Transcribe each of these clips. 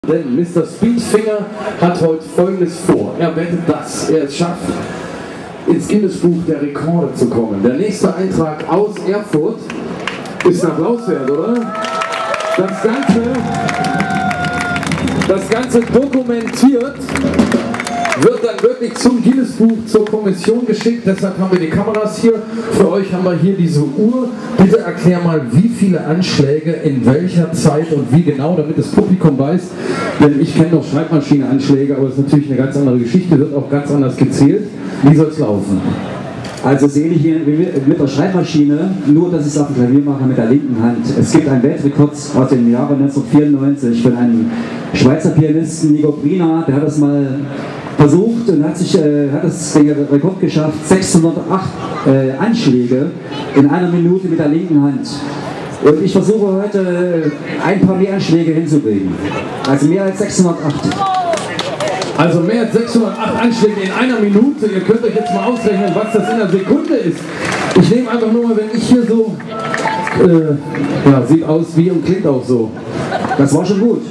Denn Mr. Speedfinger hat heute Folgendes vor. Er wettet, dass er es schafft, ins Guinness-Buch der Rekorde zu kommen. Der nächste Eintrag aus Erfurt ist ein Applaus wert, oder? Das Ganze dokumentiert, wird dann wirklich zum Guinness-Buch zur Kommission geschickt. Deshalb haben wir die Kameras hier. Für euch haben wir hier diese Uhr. Bitte erklär mal, wie viele Anschläge in welcher Zeit und wie genau, damit das Publikum weiß. Denn ich kenne noch Schreibmaschine-Anschläge, aber es ist natürlich eine ganz andere Geschichte, wird auch ganz anders gezählt. Wie soll es laufen? Also sehe ich hier mit der Schreibmaschine, nur dass ich es auf dem Klavier mache mit der linken Hand. Es gibt einen Weltrekord aus dem Jahre 1994 von einem Schweizer Pianisten, Nico Brina, der hat das mal versucht und hat den Rekord geschafft, 608 Anschläge in einer Minute mit der linken Hand. Und ich versuche heute ein paar mehr Anschläge hinzubringen. Also mehr als 608. Also mehr als 608 Anschläge in einer Minute. Ihr könnt euch jetzt mal ausrechnen, was das in einer Sekunde ist. Ich nehme einfach nur mal, wenn ich hier so... ja, sieht aus wie und klingt auch so. Das war schon gut.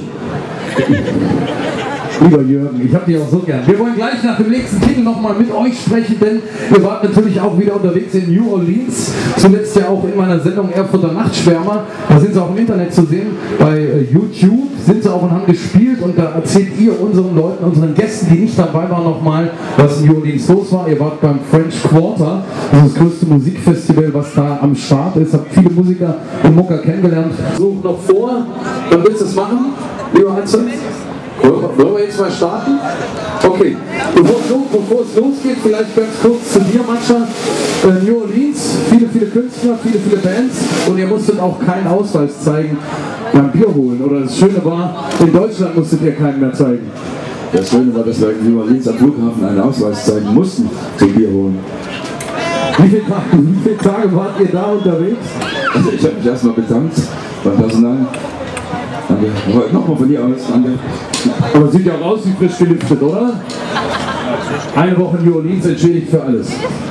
Lieber Jürgen, ich habe dich auch so gern. Wir wollen gleich nach dem nächsten Titel nochmal mit euch sprechen, denn wir waren natürlich auch wieder unterwegs in New Orleans. Zuletzt ja auch in meiner Sendung Erfurter Nachtschwärmer. Da sind sie auch im Internet zu sehen. Bei YouTube sind sie auch und haben gespielt. Und da erzählt ihr unseren Leuten, unseren Gästen, die nicht dabei waren, nochmal, was in New Orleans los war. Ihr wart beim French Quarter. Das ist das größte Musikfestival, was da am Start ist. Habt viele Musiker und Mucker kennengelernt. Such noch vor. Wann willst du es machen, lieber Hansen? Wollen wir jetzt mal starten? Okay, bevor es losgeht, vielleicht ganz kurz zu dir, Matscha. New Orleans, viele Künstler, viele Bands und ihr musstet auch keinen Ausweis zeigen beim Bier holen. Oder das Schöne war, in Deutschland musstet ihr keinen mehr zeigen. Das Schöne war, dass wir in New Orleans am Flughafen einen Ausweis zeigen mussten zum Bier holen. Wie viele Tage wart ihr da unterwegs? Also ich habe mich erstmal bedankt beim Personal. Danke. Nochmal von dir aus, danke. Aber sieht ja auch aus wie frisch gelüftet, oder? Eine Woche New Orleans entschädigt für alles.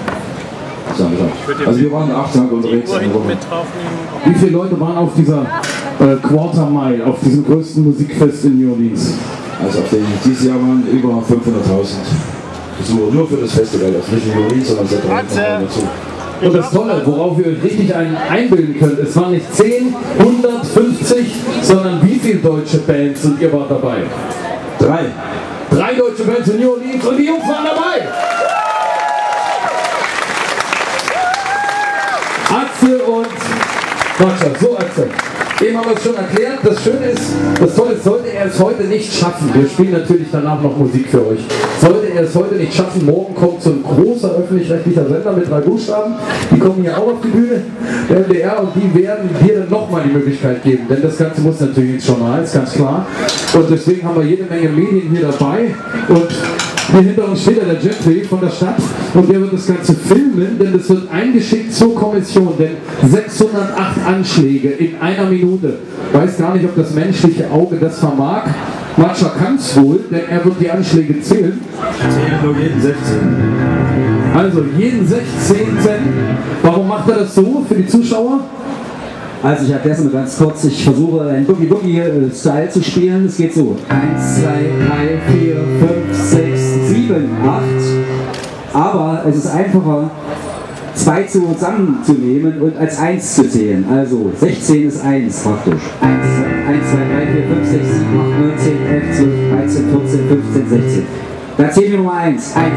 Also wir waren 8 Tage unterwegs. Wie viele Leute waren auf dieser Quarter Mile, auf diesem größten Musikfest in New Orleans? Also dieses Jahr waren über 500.000 Besucher, nur für das Festival, also nicht in New Orleans, sondern seit 3 Jahren dazu. Und das Tolle, worauf ihr euch richtig einen einbilden könnt, es waren nicht 10, 100, 50, sondern wie viele deutsche Bands und ihr wart dabei? 3. 3 deutsche Bands in New Orleans und die Jungs waren dabei! Atze und Matscha, so Atze. Eben haben wir es schon erklärt, das Schöne ist, das Tolle ist, sollte er es heute nicht schaffen, wir spielen natürlich danach noch Musik für euch, sollte er es heute nicht schaffen, morgen kommt so ein großer öffentlich-rechtlicher Sender mit 3 Buchstaben, die kommen hier auch auf die Bühne, der MDR, und die werden dir dann nochmal die Möglichkeit geben, denn das Ganze muss natürlich ins Journal, ist ganz klar, und deswegen haben wir jede Menge Medien hier dabei und hier hinter uns steht der Jeffrey von der Stadt und der wird das Ganze filmen, denn es wird eingeschickt zur Kommission, denn 608 Anschläge in einer Minute. Weiß gar nicht, ob das menschliche Auge das vermag. Matscha kann es wohl, denn er wird die Anschläge zählen. Nur jeden 16. Also jeden 16. Warum macht er das so für die Zuschauer? Also ich erkläre es mal ganz kurz, ich versuche einen Boogie-Style zu spielen, es geht so, 1, 2, 3, 4, 5, 6, 7, 8, aber es ist einfacher, 2 zusammenzunehmen und als 1 zu zählen, also 16 ist 1 praktisch, 1, 2, 3, 4, 5, 6, 7, 8, 9, 10, 11, 12, 13, 14, 15, 16, da zählen wir Nummer 1, 1, 2, 1,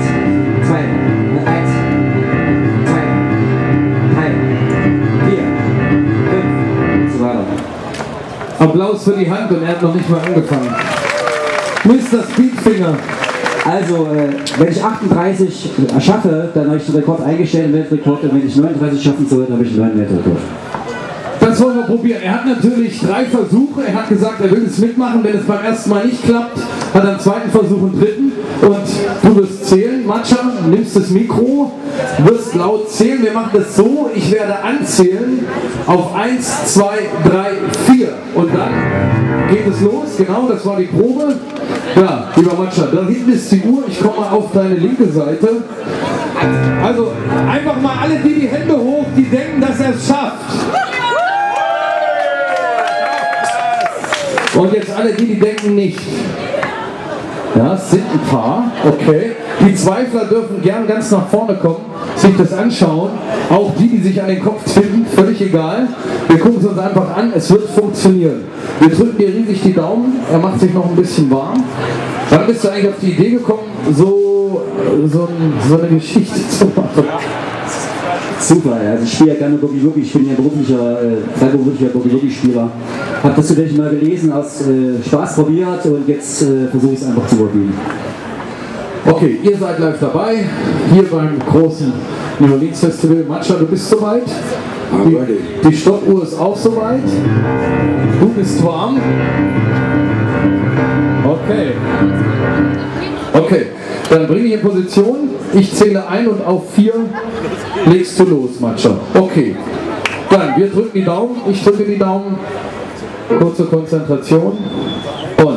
2, Applaus für die Hand und er hat noch nicht mal angefangen. Mr. Speedfinger. Also, wenn ich 38 schaffe, dann habe ich den Rekord eingestellt, den Weltrekord, und wenn ich 39 schaffen soll, dann habe ich einen neuen Weltrekord. Das wollen wir probieren. Er hat natürlich 3 Versuche. Er hat gesagt, er will es mitmachen. Wenn es beim ersten Mal nicht klappt, hat er einen 2. Versuch und 3. Und du wirst zählen. Matscha, nimmst das Mikro, wirst laut zählen. Wir machen das so. Ich werde anzählen auf 1, 2, 3, 4. Und dann geht es los. Genau, das war die Probe. Ja, lieber Matscha, da hinten ist die Uhr. Ich komme mal auf deine linke Seite. Also einfach mal alle die Hände hoch, die denken, dass er es schafft. Und jetzt alle die denken nicht. Ja, es sind ein paar, okay. Die Zweifler dürfen gern ganz nach vorne kommen, sich das anschauen. Auch die sich an den Kopf finden, völlig egal. Wir gucken es uns einfach an, es wird funktionieren. Wir drücken dir riesig die Daumen, er macht sich noch ein bisschen warm. Wann bist du eigentlich auf die Idee gekommen, so eine Geschichte zu machen? Super, also ich spiele ja gerne Boogie-Woogie, ich bin ja freiberuflicher Boogie-Woogie-Spieler. Habe das zufällig mal gelesen, aus Spaß probiert und jetzt versuche ich es einfach zu probieren. Okay, ihr seid live dabei, hier beim großen New Orleans Festival. Matscha, du bist soweit. Die Stoppuhr ist auch soweit. Du bist warm. Okay. Okay, dann bring dich in Position. Ich zähle 1 und auf 4 legst du los, Matscha. Okay. Dann, wir drücken die Daumen. Ich drücke die Daumen. Kurze Konzentration. Und.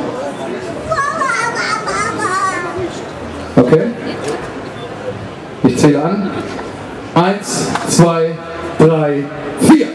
Okay. Ich zähle an. 1, 2, 3, 4.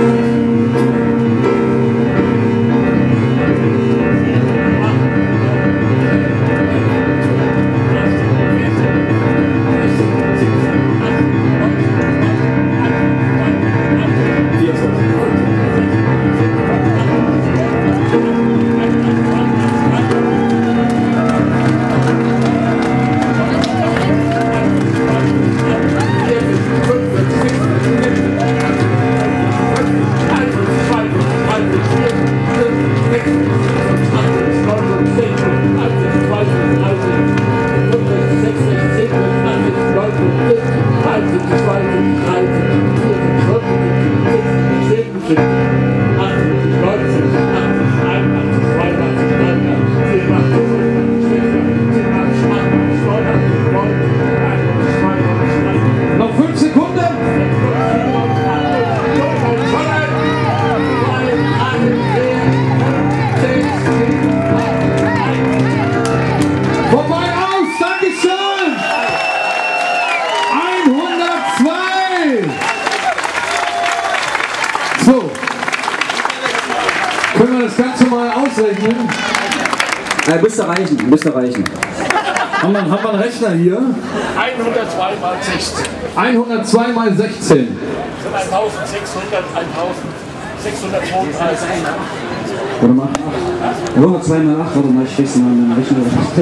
Noch 5 Sekunden. Vorbei aus, Dankeschön. 102. So. Können wir das Ganze mal ausrechnen? Müsste reichen. Haben wir einen Rechner hier? 102 mal 16. 102 mal 16. Das sind 1600, 1632. Warte mal. 102 mal 8, warte mal, ich schließe mal meine Rechnung.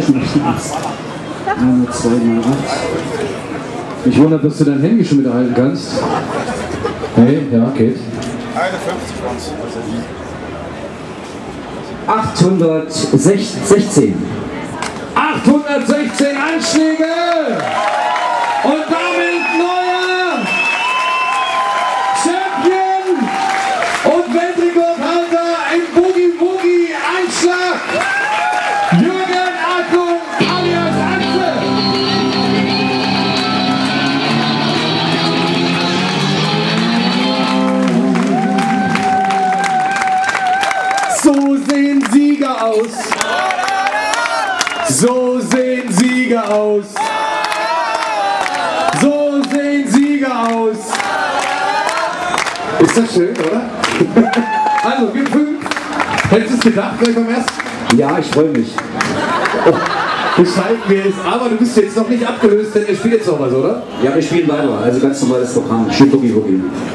102 mal 8. Ich wundere, dass du dein Handy schon wieder halten kannst. Hey, ja, geht. 51 waren es. 816. 816 Anschläge! Und damit neuer Champion und Weltrekordhalter im Boogie-Woogie-Anschlag, Jürgen Acklung alias Axel! So sehen Sieger aus! So sehen Sieger aus. So sehen Sieger aus. Ist das schön, oder? Also, wir 5. Hättest du es gedacht, gleich beim ersten? Ja, ich freue mich. Bescheid mir ist, aber du bist jetzt noch nicht abgelöst, denn ihr spielt jetzt noch was, oder? Ja, wir spielen weiter, also ganz normales Programm. Schön Boogie-Woogie.